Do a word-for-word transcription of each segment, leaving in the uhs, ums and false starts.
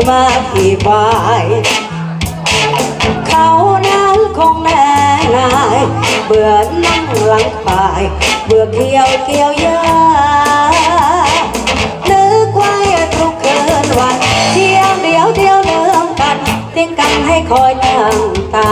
มาพี่บายเขานั้นคงแน่นายเบื่อนั่งหลังป่ายเบื่อเกี่ยวเกี่ยวยานึกไว้ทุกคืนวันเที่ยวเดียวเดียวเดิมกันทิ้งกันให้คอยตั้งตา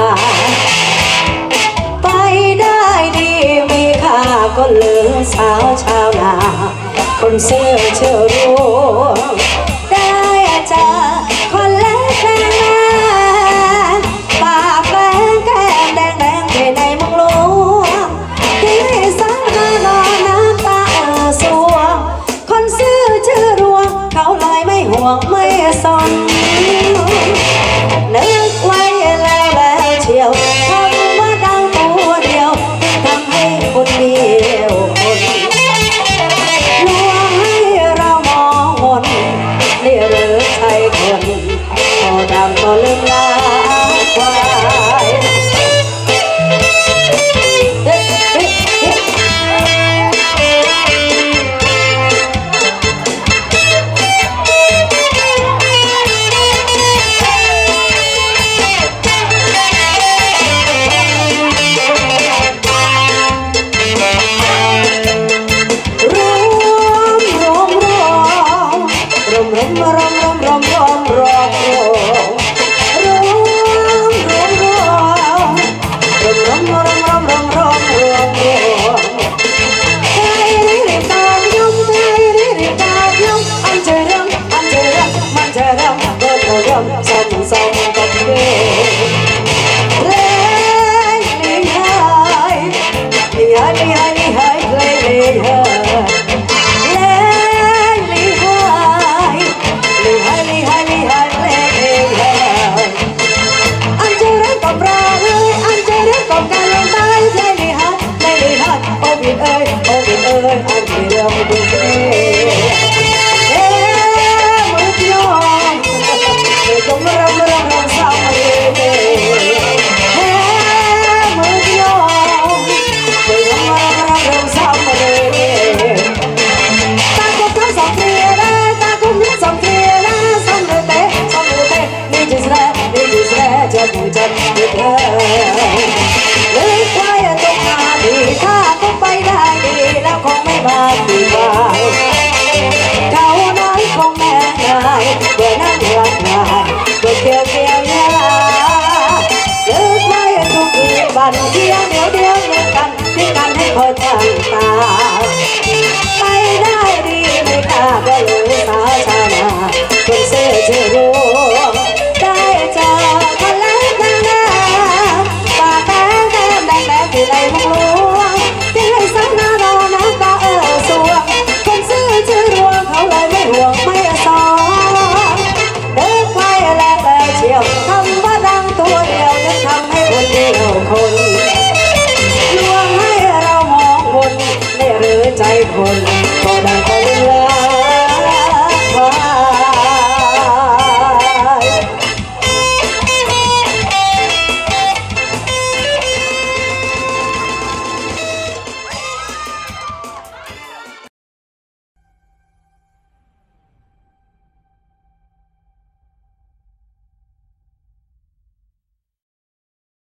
ไปได้ดีมีค่าก็เหลือสาวชาวนาคนเสื้อเชื่อรู้ได้เจอคนเล็กแดงปากแดงแก้มแดงแดงที่ในมึงรู้ที่สังหารอนน้ำตาสวงคนซื้อชื่อรวงเขาเลยไม่ห่วงไม่สน